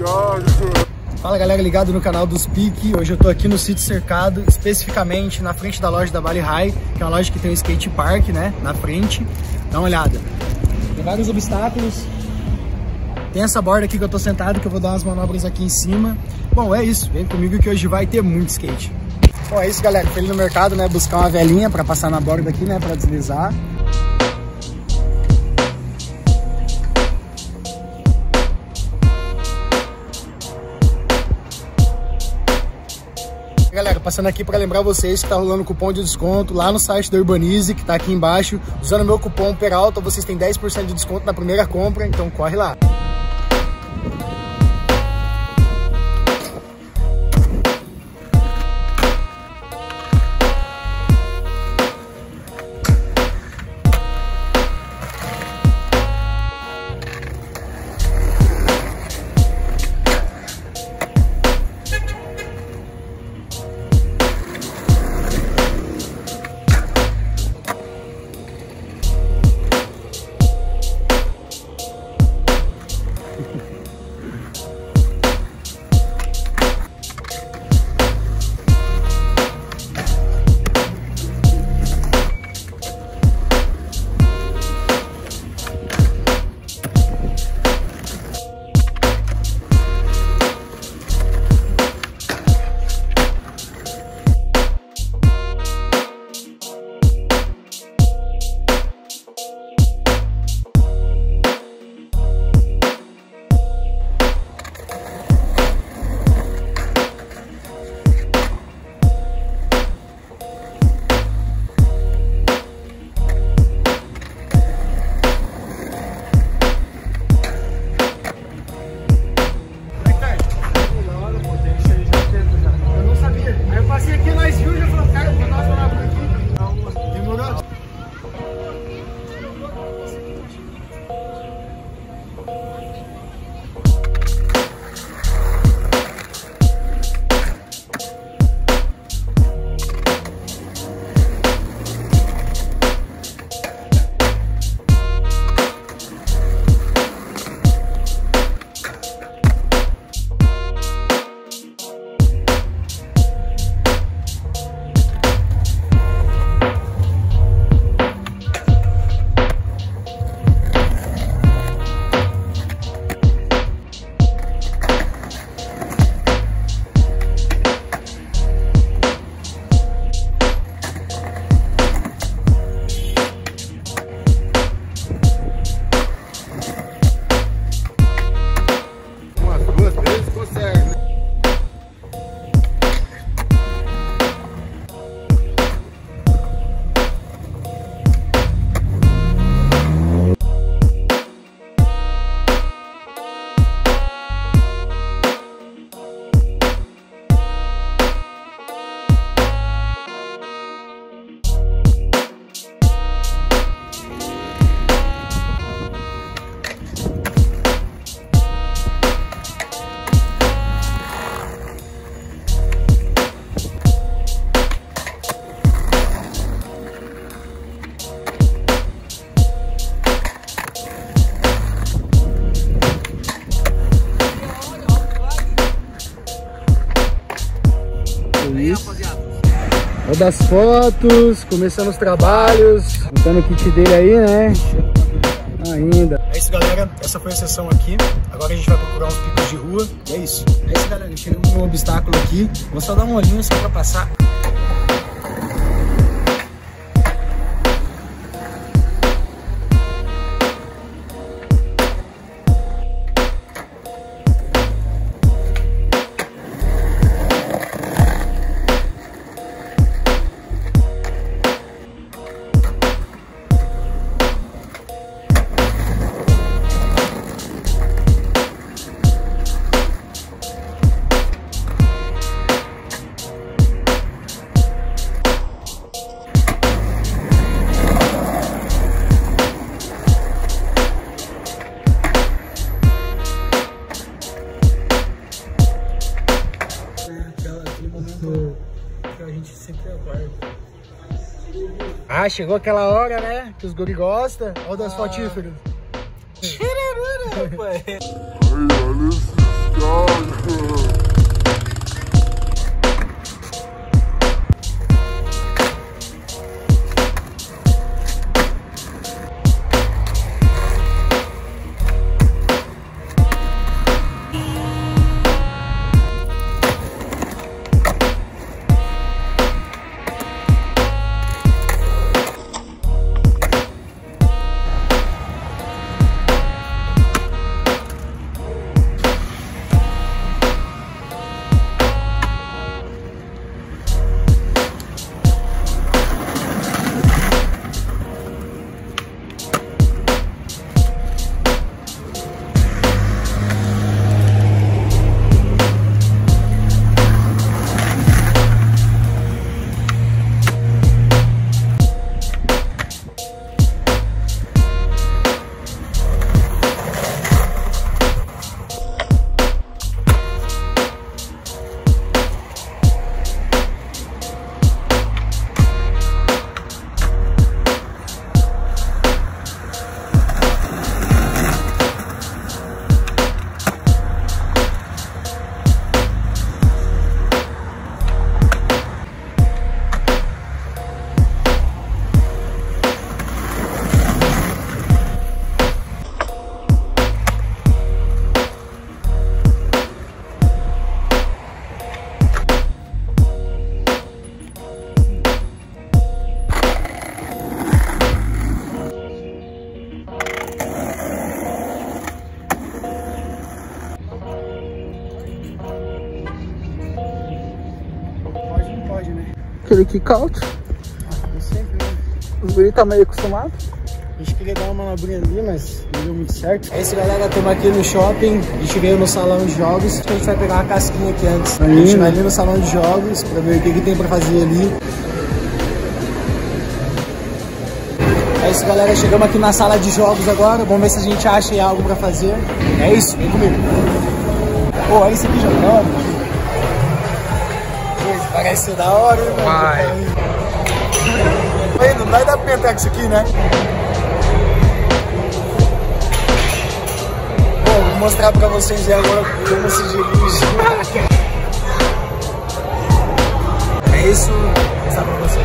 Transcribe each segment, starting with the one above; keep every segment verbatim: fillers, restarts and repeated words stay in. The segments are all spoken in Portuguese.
Fala galera, ligado no canal dos Pique. Hoje eu tô aqui no sítio cercado, especificamente na frente da loja da Vale High, que é uma loja que tem um skate park, né, na frente. Dá uma olhada. Tem vários obstáculos. Tem essa borda aqui que eu tô sentado, que eu vou dar umas manobras aqui em cima. Bom, é isso. Vem comigo que hoje vai ter muito skate. Bom, é isso, galera. Fui ali no mercado, né, buscar uma velinha pra passar na borda aqui, né, pra deslizar. Galera, passando aqui para lembrar vocês que tá rolando cupom de desconto lá no site da Urbanize, que tá aqui embaixo. Usando meu cupom Peralta, vocês têm dez por cento de desconto na primeira compra, então corre lá. Olha das fotos, começando os trabalhos, montando o kit dele aí, né? Ainda. É isso, galera. Essa foi a sessão aqui. Agora a gente vai procurar uns picos de rua. E é isso. É isso, galera. Chegamos num obstáculo aqui. Vou só dar um olhinho só pra passar. Que a gente sempre aguarda. Ah, chegou aquela hora, né? Que os guri gostam. Olha o das ah. fotíferas. Tirarura, pai. Ai, olha esse Aquele kick-out. Ah, não sei, né? Os guris tá meio acostumado. A gente queria dar uma manobrinha ali, mas não deu muito certo. É isso, galera. Estamos aqui no shopping. A gente veio no salão de jogos. A gente vai pegar uma casquinha aqui antes. A gente vai ali no salão de jogos pra ver o que, que tem pra fazer ali. É isso, galera. Chegamos aqui na sala de jogos agora. Vamos ver se a gente acha aí algo pra fazer. É isso, vem comigo. Pô, olha isso aqui jogando. Parece ser da hora, hein, mano? Vai. Aí, não vai dar pra entrar com isso aqui, né? Bom, vou mostrar pra vocês agora como se dirige. É isso, vou mostrar pra vocês.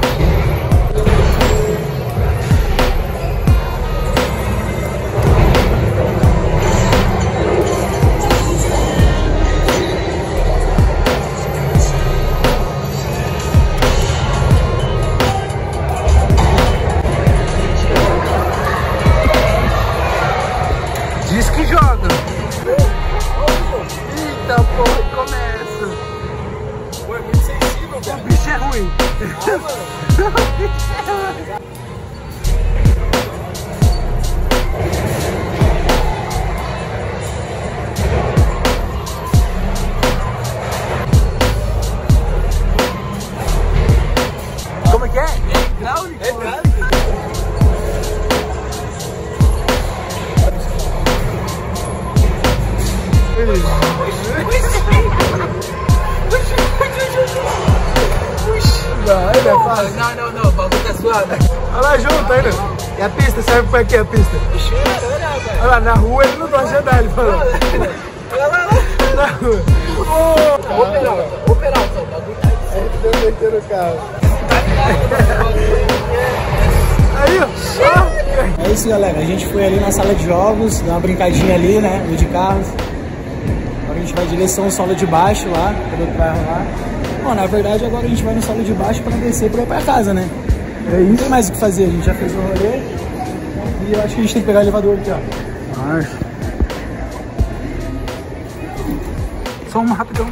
Diz que joga. Eita, porra, e começa. Pô, é muito sensível, cara. O bicho é ruim. Ah, mano. O bicho é ruim. Como é que é? É hidráulico? É hidráulico. Vai, né, fácil. Não, não, não, o bagulho tá suave. Olha lá junto ainda. E a pista, serve pra quê a pista? Olha lá, na rua ele não gosta de andar, ele falou. Olha lá, lá. Na rua. Ô, Peralta, ô, Peralta, o bagulho tá Aí deu meter no carro. Aí, ó. É isso, galera. A gente foi ali na sala de jogos, deu uma brincadinha ali, né? No de carros. Agora a gente vai em direção ao solo de baixo lá, pelo que vai rolar. Bom, na verdade agora a gente vai no solo de baixo pra descer pra ir pra casa, né? É Não isso. tem mais o que fazer, a gente já fez o rolê. E eu acho que a gente tem que pegar o elevador aqui, ó. Marcha. Só uma rapidão.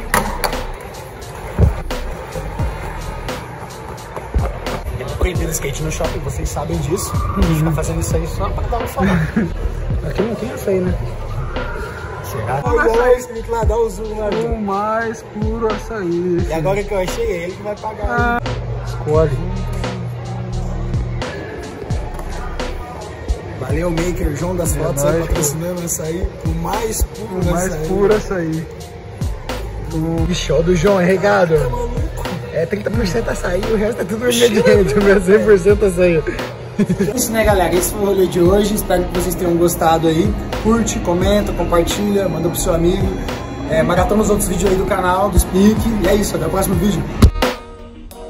É proibido skate no shopping, vocês sabem disso. A gente tá fazendo isso aí só pra dar um falar. Aqui não tem açaí, né? Será? Olha isso, tem que lá dar o zoom lá. O mais puro açaí. E agora que eu achei, é ele que vai pagar. Ah. Escolhe. Valeu, Maker, João das Fotos, nóis, aí patrocinando açaí. O mais puro O mais açaí. puro açaí. O bicho do João é regado. É trinta por cento açaí, o resto é tudo ingrediente. O meu cem por cento açaí. É isso, né, galera? Esse foi o rolê de hoje. Espero que vocês tenham gostado aí. Curte, comenta, compartilha, manda pro seu amigo. É, maratona os outros vídeos aí do canal, dos pique. E é isso, até o próximo vídeo.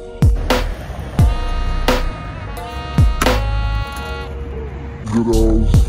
Girls.